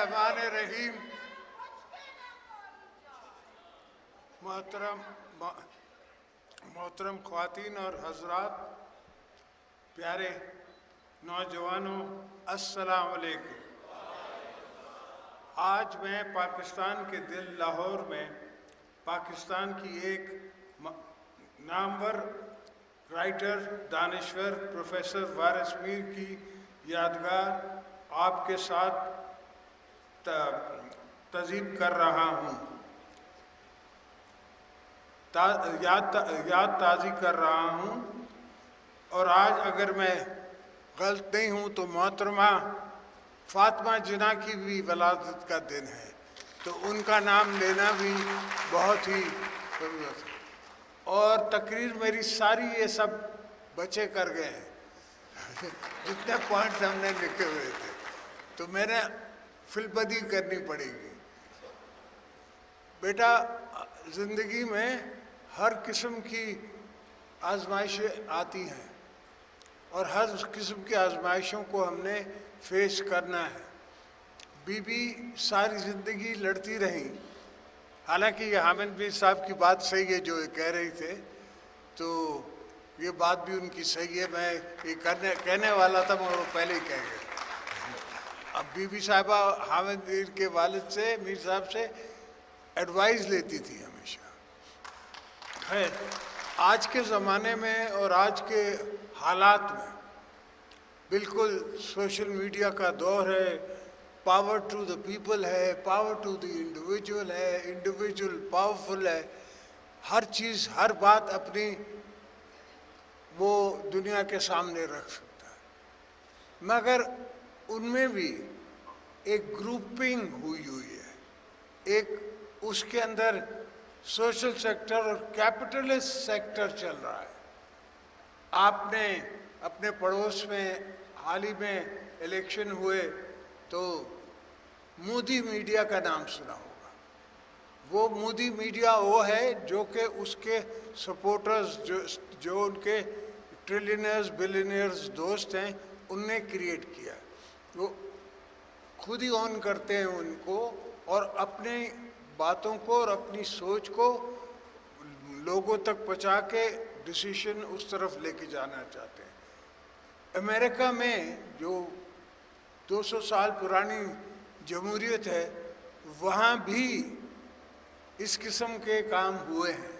الرحمن الرحیم. محترم خواتین اور حضرات، پیارے نوجوانوں، السلام علیکم. آج میں پاکستان کے دل لاہور میں پاکستان کی ایک نامور رائٹر، دانشور پروفیسر وارث میر کی یادگار آپ کے ساتھ تعزیب کر رہا ہوں، یاد تازی کر رہا ہوں. اور آج اگر میں غلط نہیں ہوں تو محترمہ فاطمہ جناح کی بھی ولادت کا دن ہے، تو ان کا نام لینا بھی بہت ہی ضرورت ہے. اور تقریر میری ساری یہ سب بچے کر گئے ہیں جتنے پوائنٹس ہم نے لکھے ہوئے تھے، تو میں نے فلبدی کرنی پڑے گی. بیٹا، زندگی میں ہر قسم کی آزمائشیں آتی ہیں اور ہر قسم کی آزمائشوں کو ہم نے فیس کرنا ہے. بی بی ساری زندگی لڑتی رہیں. حالانکہ یہ حامد میر صاحب کی بات صحیح ہے جو یہ کہہ رہی تھے، تو یہ بات بھی ان کی صحیح ہے. میں یہ کہنے والا تھا مگر وہ پہلے ہی کہہ گئے. اب بی بی صاحبہ حامد میر کے والد سے، میر صاحب سے ایڈوائز لیتی تھی ہمیشہ. خیر، آج کے زمانے میں اور آج کے حالات میں بالکل سوشل میڈیا کا دور ہے. پاور ٹو دا پیپل ہے، پاور ٹو دی انڈیویجول ہے، انڈیویجول پاورفل ہے. ہر چیز، ہر بات اپنی وہ دنیا کے سامنے رکھ سکتا ہے. مگر ان میں بھی ایک گروپنگ ہوئی ہے، ایک اس کے اندر سوشل سیکٹر اور کیپٹلسٹ سیکٹر چل رہا ہے. آپ نے اپنے پڑوس میں حال ہی میں الیکشن ہوئے تو مودی میڈیا کا نام سنا ہوگا. وہ مودی میڈیا وہ ہے جو کہ اس کے سپورٹرز، جو ان کے ٹریلینئرز بلینئرز دوست ہیں، ان نے کریٹ کیا. وہ خود ہی آن کرتے ہیں ان کو، اور اپنی باتوں کو اور اپنی سوچ کو لوگوں تک پہنچا کے ڈیسیشن اس طرف لے کے جانا چاہتے ہیں. امریکہ میں جو 200 سال پرانی جمہوریت ہے، وہاں بھی اس قسم کے کام ہوئے ہیں.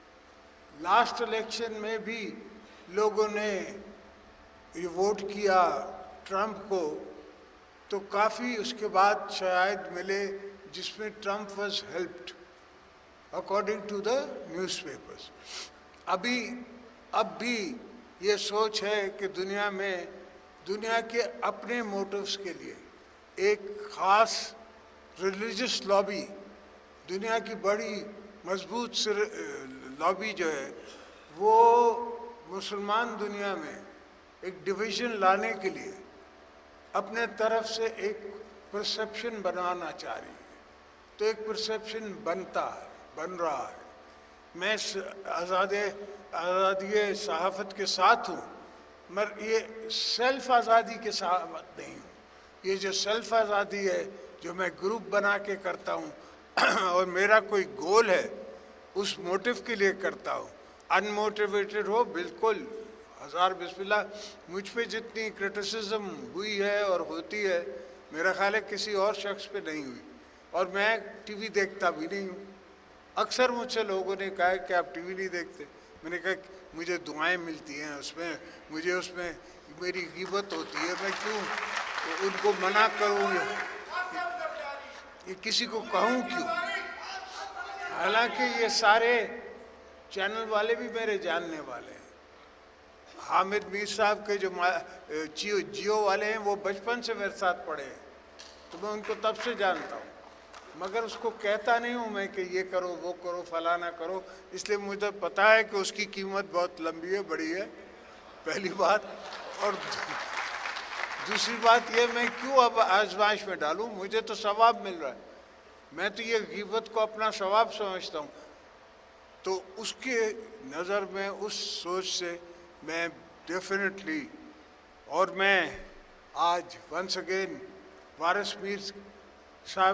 لاسٹ الیکشن میں بھی لوگوں نے یہ ووٹ کیا ٹرمپ کو، تو کافی اس کے بعد شاید ملے جس میں Trump was helped according to the newspapers. اب بھی یہ سوچ ہے کہ دنیا کے اپنے موٹوز کے لیے ایک خاص ریلیجس لابی، دنیا کی بڑی مضبوط لابی جو ہے، وہ مسلمان دنیا میں ایک ڈویژن لانے کے لیے اپنے طرف سے ایک پرسیپشن بنانا چاہ رہی ہے. تو ایک پرسیپشن بن رہا ہے. میں آزادی صحافت کے ساتھ ہوں، مگر یہ سیلف آزادی کے ساتھ نہیں ہوں. یہ جو سیلف آزادی ہے، جو میں گروپ بنا کے کرتا ہوں اور میرا کوئی گول ہے، اس موٹیو کے لیے کرتا ہوں. انموٹیویٹڈ ہو، بالکل ہزار بسم اللہ. مجھ پہ جتنی کرٹیسزم ہوئی ہے اور ہوتی ہے، میرا خیال ہے کسی اور شخص پہ نہیں ہوئی. اور میں ٹی وی دیکھتا بھی نہیں ہوں. اکثر مجھ سے لوگوں نے کہا کہ آپ ٹی وی نہیں دیکھتے. میں نے کہا مجھے دعائیں ملتی ہیں اس میں، مجھے اس میں میری غیبت ہوتی ہے، میں کیوں ان کو منع کروں، یہ کسی کو کہوں کیوں. حالانکہ یہ سارے چینل والے بھی میرے جاننے والے ہیں. حامد میر صاحب کے جو جیو والے ہیں، وہ بچپن سے میرے ساتھ پڑھے ہیں، تو میں ان کو تب سے جانتا ہوں. مگر اس کو کہتا نہیں ہوں میں کہ یہ کرو، وہ کرو، فلانا کرو، اس لیے مجھے پتہ ہے کہ اس کی قیمت بہت لمبی ہے، بڑی ہے، پہلی بات. اور دوسری بات یہ، میں کیوں اب آزمائش میں ڈالوں؟ مجھے تو ثواب مل رہا ہے. میں تو یہ غیبت کو اپنا ثواب سمجھتا ہوں. تو اس کے نظر میں، اس سوچ سے میں ڈیفینیٹلی، اور میں آج ونس اگین وارث میر साहब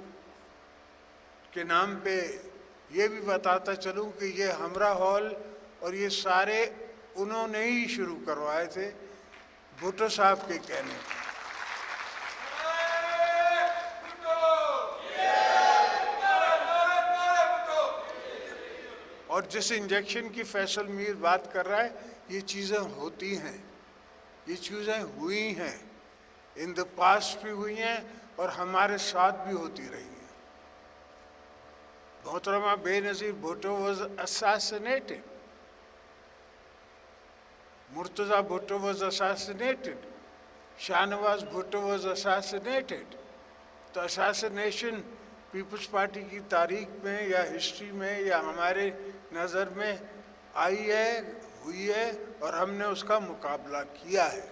के नाम पे ये भी बताता चलूं कि ये हमरा हॉल और ये सारे उन्होंने ही शुरू करवाए थे भुट्टो साहब के कहने पे। और जिस इंजेक्शन की फैसल मीर बात कर रहा है, ये चीज़ें होती हैं, ये चीज़ें हुई हैं, इन द पास्ट भी हुई हैं और हमारे साथ भी होती रही हैं। मोहतरमा Benazir Bhutto was assassinated. Murtaza Bhutto was assassinated. Shahnawaz Bhutto was assassinated. तो assassination पीपल्स पार्टी की तारीख में या हिस्ट्री में या हमारे नज़र में आई है, हुई है और हमने उसका मुकाबला किया है।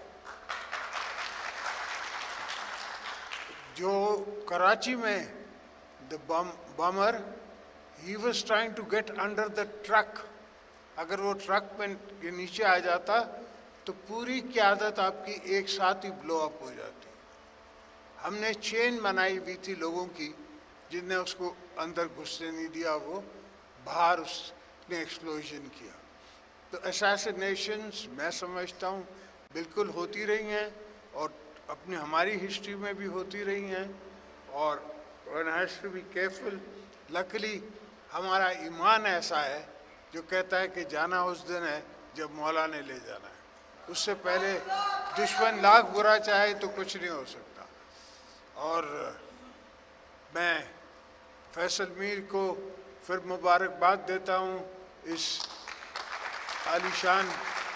जो कराची में the bomber he was trying to get under the truck, अगर वो ट्रक में के नीचे आ जाता तो पूरी क़यादत आपकी एक साथ ही ब्लो अप हो जाती। हमने चेन बनाई हुई थी लोगों की जिनने उसको अंदर घुसने नहीं दिया, वो बाहर उसने एक्सप्लोजन किया। तो असैसिनेशंस मैं समझता हूँ बिल्कुल होती रही हैं और अपनी हमारी हिस्ट्री में भी होती रही हैं और one has to be careful. Luckily हमारा ईमान ऐसा है जो कहता है कि जाना उस दिन है जब मौला ने ले जाना है, उससे पहले दुश्मन लाख बुरा चाहे तो कुछ नहीं हो सकता। और मैं फैसल मीर को फिर मुबारकबाद देता हूँ इस आलीशान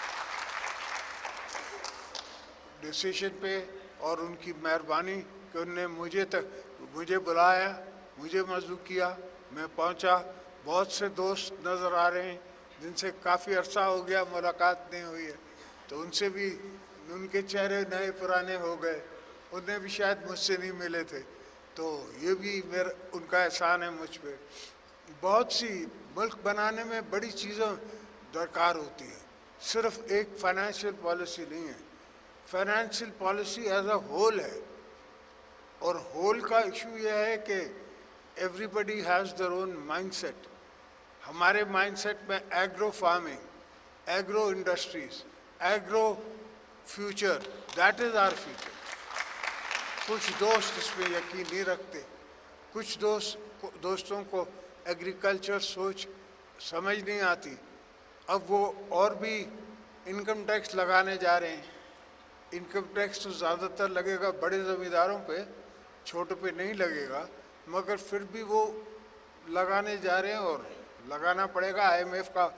डिसीजन पे और उनकी मेहरबानी कि उन्होंने मुझे बुलाया, मुझे मज़ू किया, मैं पहुँचा। बहुत से दोस्त नज़र आ रहे हैं जिनसे काफ़ी अरसा हो गया मुलाकात नहीं हुई है, तो उनसे भी उनके चेहरे नए पुराने हो गए, उन्हें भी शायद मुझसे नहीं मिले थे, तो ये भी मेरा उनका एहसान है मुझ पे। बहुत सी मुल्क बनाने में बड़ी चीज़ों दरकार होती है, सिर्फ एक फाइनेंशियल पॉलिसी नहीं है, financial policy as a whole है। और होल का इशू यह है कि everybody has their own mindset. हमारे माइंडसेट में agro farming, agro industries, agro future, that is our future. कुछ दोस्त इसमें यकीन नहीं रखते, कुछ दोस्तों को एग्रीकल्चर सोच समझ नहीं आती। अब वो और भी इनकम टैक्स लगाने जा रहे हैं। इनकम टैक्स तो ज़्यादातर लगेगा बड़े ज़मींदारों पे, छोटों पे नहीं लगेगा, मगर फिर भी वो लगाने जा रहे हैं और लगाना पड़ेगा। IMF का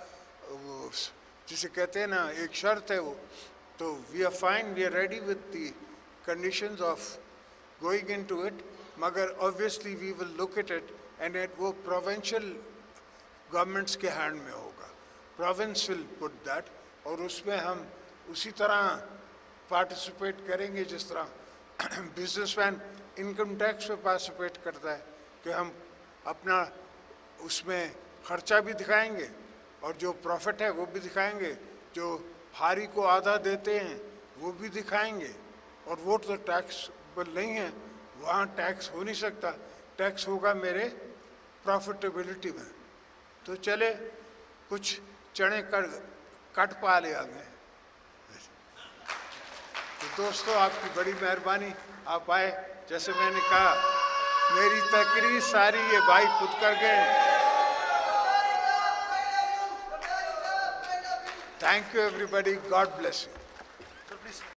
जिसे कहते हैं ना एक शर्त है वो, तो we are fine, we are ready with the conditions of going into it, मगर obviously we will look at it and it वो प्रोविंशियल गवर्नमेंट्स के हैंड में होगा। प्रोविंस विल पुट दैट और उसमें हम उसी तरह पार्टिसिपेट करेंगे जिस तरह बिजनेसमैन इनकम टैक्स में पार्टिसिपेट करता है कि हम अपना उसमें खर्चा भी दिखाएंगे और जो प्रॉफिट है वो भी दिखाएंगे, जो हारी को आधा देते हैं वो भी दिखाएंगे। और वो तो टैक्सबल नहीं है, वहाँ टैक्स हो नहीं सकता, टैक्स होगा मेरे प्रॉफिटेबिलिटी में। तो चले कुछ चने कट पा ले आगे। तो दोस्तों आपकी बड़ी मेहरबानी, आप आए। जैसे मैंने कहा मेरी तकरीर सारी ये भाई खुद कर गए। Thank you everybody, God bless you.